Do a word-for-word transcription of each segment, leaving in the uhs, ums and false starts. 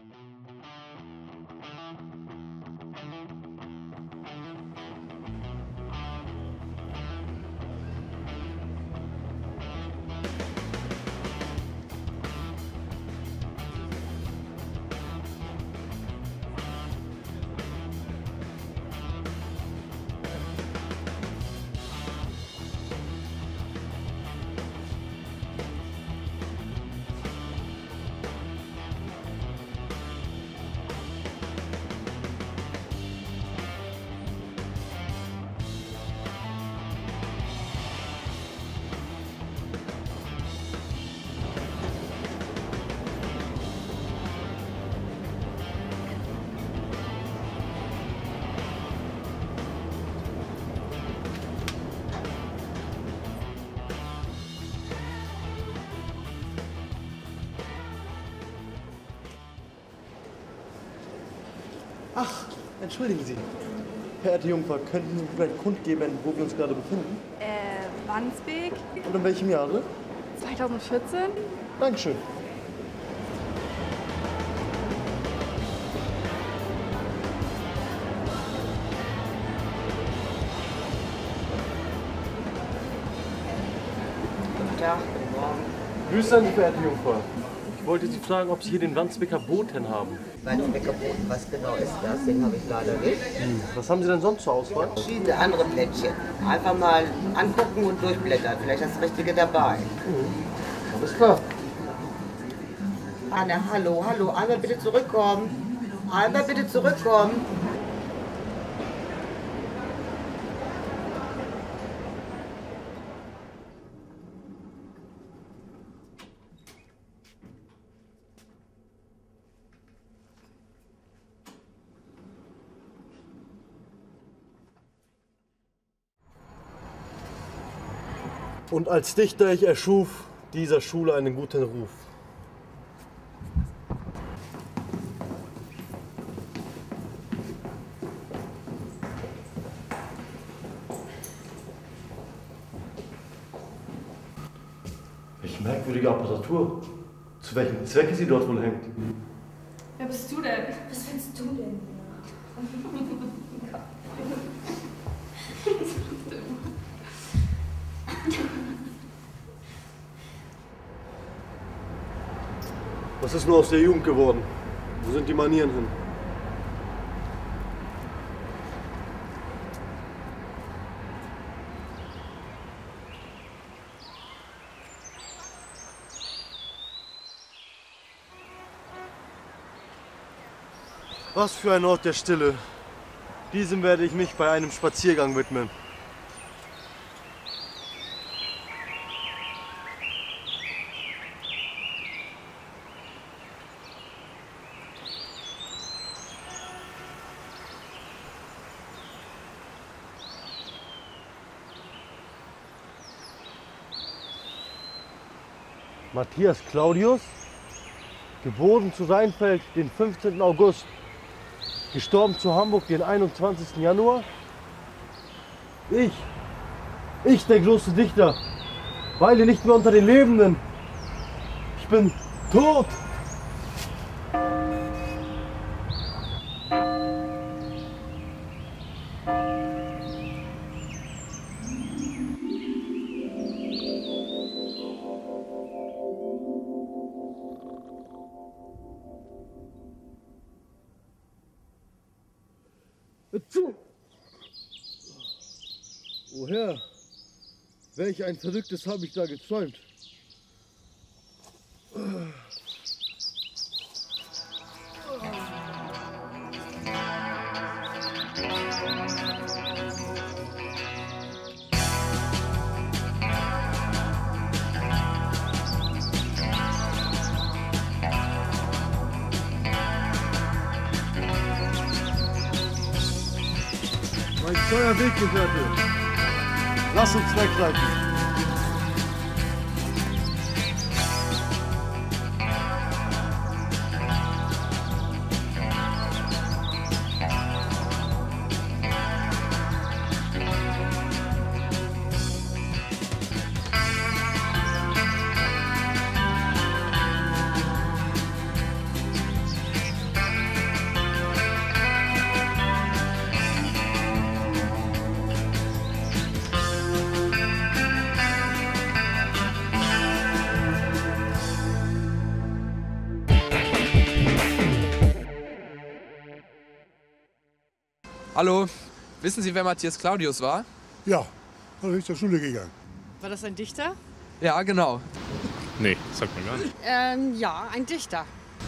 Ach, entschuldigen Sie. Verehrte Jungfer, könnten Sie vielleicht kundgeben, wo wir uns gerade befinden? Äh, Wandsbek. Und in welchem Jahre? zwanzig vierzehn. Dankeschön. Guten Tag, guten Morgen. Grüße an die verehrte Jungfer. Ich wollte Sie fragen, ob Sie hier den Wandsbeker Boten haben. Wandsbeker Boten, was genau ist das? Den habe ich leider nicht. Hm. Was haben Sie denn sonst zur Auswahl? Verschiedene andere Plättchen. Einfach mal angucken und durchblättern. Vielleicht das Richtige dabei. Mhm. Alles klar. Anne, hallo, hallo. Einmal bitte zurückkommen. Einmal bitte zurückkommen. Und als Dichter ich erschuf dieser Schule einen guten Ruf. Welch merkwürdige Apparatur. Zu welchem Zwecke sie dort wohl hängt. Wer bist du denn? Was willst du denn? Was ist nur aus der Jugend geworden? Wo sind die Manieren hin? Was für ein Ort der Stille. Diesem werde ich mich bei einem Spaziergang widmen. Matthias Claudius, geboren zu Rheinfeld den fünfzehnten August, gestorben zu Hamburg den einundzwanzigsten Januar. Ich, ich der große Dichter, weile nicht mehr unter den Lebenden. Ich bin tot. O Herr, welch ein Verrücktes habe ich da geträumt. Mein treuer Weggefährte, lass uns wegreiten. Hallo, wissen Sie, wer Matthias Claudius war? Ja, da bin ich zur Schule gegangen. War das ein Dichter? Ja, genau. Nee, sagt man gar nicht. Ähm, ja, ein Dichter.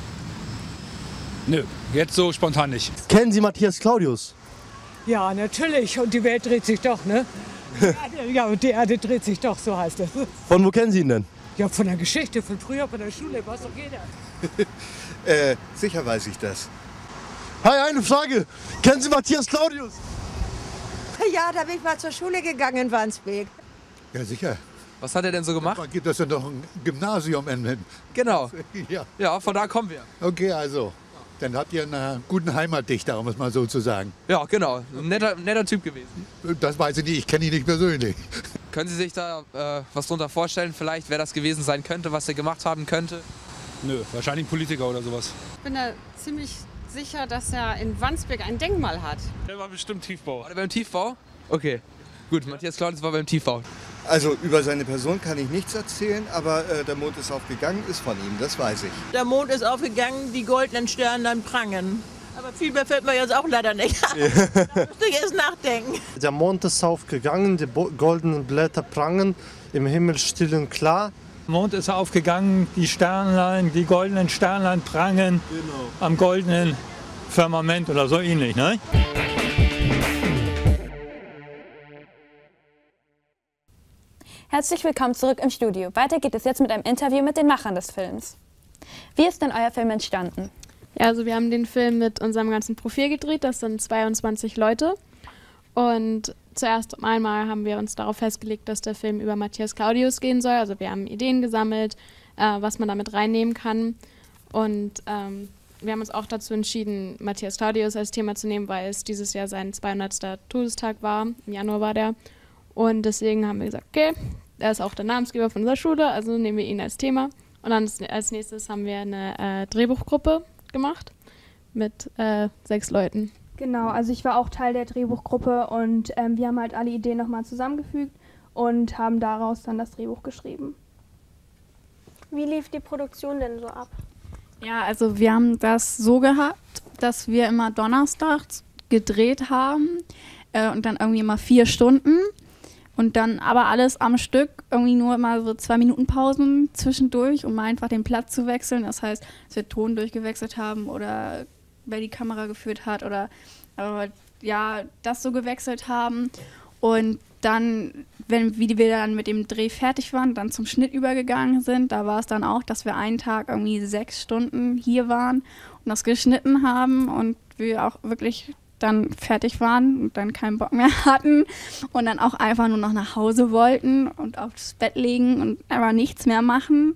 Nö, jetzt so spontan nicht. Kennen Sie Matthias Claudius? Ja, natürlich. Und die Welt dreht sich doch, ne? Ja, und die Erde dreht sich doch, so heißt es. Von wo kennen Sie ihn denn? Ja, von der Geschichte, von früher, von der Schule, weiß doch jeder. äh, sicher weiß ich das. Hi, eine Frage. Kennen Sie Matthias Claudius? Ja, da bin ich mal zur Schule gegangen in Wandsbek. Ja, sicher. Was hat er denn so gemacht? Da gibt es ja noch ein Gymnasium in. Genau. Ja. Ja, von da kommen wir. Okay, also. Dann habt ihr einen guten Heimatdichter, um es mal so zu sagen. Ja, genau. Ein netter, netter Typ gewesen. Das weiß ich nicht, ich kenne ihn nicht persönlich. Können Sie sich da äh, was drunter vorstellen? Vielleicht, wer das gewesen sein könnte, was er gemacht haben könnte? Nö, wahrscheinlich ein Politiker oder sowas. Ich bin da ziemlich sicher, dass er in Wandsbek ein Denkmal hat. Der war bestimmt Tiefbau. War der beim Tiefbau? Okay. Gut, Matthias Claudius war beim Tiefbau. Also über seine Person kann ich nichts erzählen, aber äh, der Mond ist aufgegangen, ist von ihm, das weiß ich. Der Mond ist aufgegangen, die goldenen Sterne prangen. Aber viel mehr fällt mir jetzt auch leider nicht. Da müsste ich erst nachdenken. Der Mond ist aufgegangen, die goldenen Blätter prangen, im Himmel still und klar. Der Mond ist aufgegangen, die Sternlein, die goldenen Sternlein prangen genau. Am goldenen Firmament oder so ähnlich, ne? Herzlich willkommen zurück im Studio. Weiter geht es jetzt mit einem Interview mit den Machern des Films. Wie ist denn euer Film entstanden? Ja, also wir haben den Film mit unserem ganzen Profil gedreht, das sind zweiundzwanzig Leute. Und zuerst einmal haben wir uns darauf festgelegt, dass der Film über Matthias Claudius gehen soll. Also wir haben Ideen gesammelt, äh, was man damit reinnehmen kann. Und ähm, wir haben uns auch dazu entschieden, Matthias Claudius als Thema zu nehmen, weil es dieses Jahr sein zweihundertster Todestag war. Im Januar war der. Und deswegen haben wir gesagt, okay, er ist auch der Namensgeber von unserer Schule, also nehmen wir ihn als Thema. Und dann als nächstes haben wir eine äh, Drehbuchgruppe gemacht mit äh, sechs Leuten. Genau, also ich war auch Teil der Drehbuchgruppe und ähm, wir haben halt alle Ideen nochmal zusammengefügt und haben daraus dann das Drehbuch geschrieben. Wie lief die Produktion denn so ab? Ja, also wir haben das so gehabt, dass wir immer donnerstags gedreht haben äh, und dann irgendwie immer vier Stunden. Und dann aber alles am Stück, irgendwie nur mal so zwei Minuten Pausen zwischendurch, um einfach den Platz zu wechseln. Das heißt, dass wir Ton durchgewechselt haben oder wer die Kamera geführt hat oder äh, ja, das so gewechselt haben. Und dann, wenn wie wir dann mit dem Dreh fertig waren, dann zum Schnitt übergegangen sind, da war es dann auch, dass wir einen Tag irgendwie sechs Stunden hier waren und das geschnitten haben und wir auch wirklich dann fertig waren und dann keinen Bock mehr hatten und dann auch einfach nur noch nach Hause wollten und aufs Bett legen und einfach nichts mehr machen.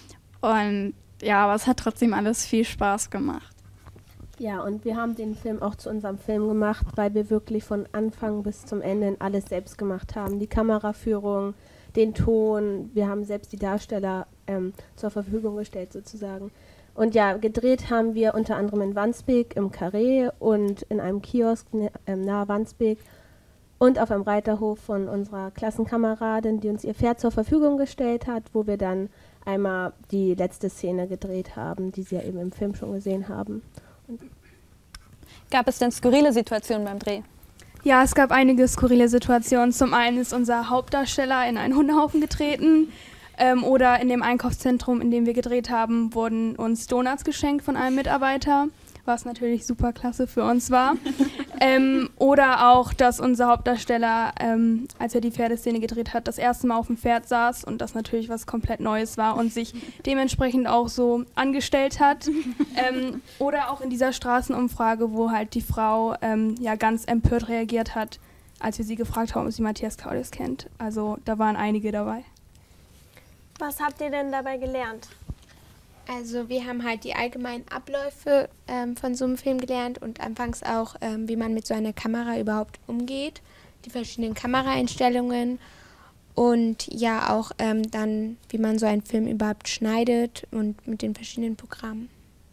Und ja, aber es hat trotzdem alles viel Spaß gemacht. Ja, und wir haben den Film auch zu unserem Film gemacht, weil wir wirklich von Anfang bis zum Ende alles selbst gemacht haben. Die Kameraführung, den Ton, wir haben selbst die Darsteller ähm, zur Verfügung gestellt sozusagen. Und ja, gedreht haben wir unter anderem in Wandsbek im Carré und in einem Kiosk äh, nahe Wandsbek und auf einem Reiterhof von unserer Klassenkameradin, die uns ihr Pferd zur Verfügung gestellt hat, wo wir dann einmal die letzte Szene gedreht haben, die Sie ja eben im Film schon gesehen haben. Und Gab es denn skurrile Situationen beim Dreh? Ja, es gab einige skurrile Situationen. Zum einen ist unser Hauptdarsteller in einen Hundehaufen getreten. Ähm, oder in dem Einkaufszentrum, in dem wir gedreht haben, wurden uns Donuts geschenkt von einem Mitarbeiter, was natürlich super klasse für uns war. ähm, oder auch, dass unser Hauptdarsteller, ähm, als er die Pferdeszene gedreht hat, das erste Mal auf dem Pferd saß und das natürlich was komplett Neues war und sich dementsprechend auch so angestellt hat. ähm, oder auch in dieser Straßenumfrage, wo halt die Frau ähm, ja ganz empört reagiert hat, als wir sie gefragt haben, ob sie Matthias Claudius kennt. Also da waren einige dabei. Was habt ihr denn dabei gelernt? Also wir haben halt die allgemeinen Abläufe ähm, von so einem Film gelernt und anfangs auch, ähm, wie man mit so einer Kamera überhaupt umgeht, die verschiedenen Kameraeinstellungen und ja auch ähm, dann, wie man so einen Film überhaupt schneidet und mit den verschiedenen Programmen.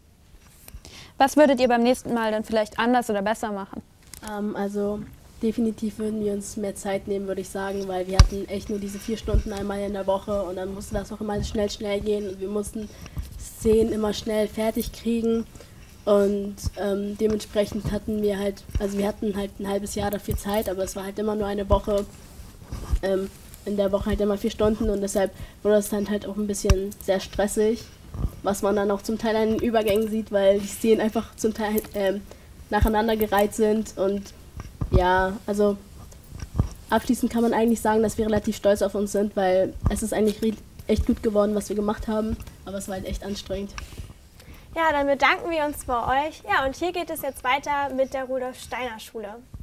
Was würdet ihr beim nächsten Mal dann vielleicht anders oder besser machen? Ähm, also definitiv würden wir uns mehr Zeit nehmen, würde ich sagen, weil wir hatten echt nur diese vier Stunden einmal in der Woche und dann musste das auch immer schnell, schnell gehen und wir mussten Szenen immer schnell fertig kriegen Und ähm, dementsprechend hatten wir halt, also wir hatten halt ein halbes Jahr dafür Zeit, aber es war halt immer nur eine Woche, ähm, in der Woche halt immer vier Stunden und deshalb wurde das dann halt auch ein bisschen sehr stressig, was man dann auch zum Teil an den Übergängen sieht, weil die Szenen einfach zum Teil ähm, nacheinander gereiht sind und ja, also abschließend kann man eigentlich sagen, dass wir relativ stolz auf uns sind, weil es ist eigentlich echt gut geworden, was wir gemacht haben, aber es war halt echt anstrengend. Ja, dann bedanken wir uns bei euch. Ja, und hier geht es jetzt weiter mit der Rudolf Steiner Schule.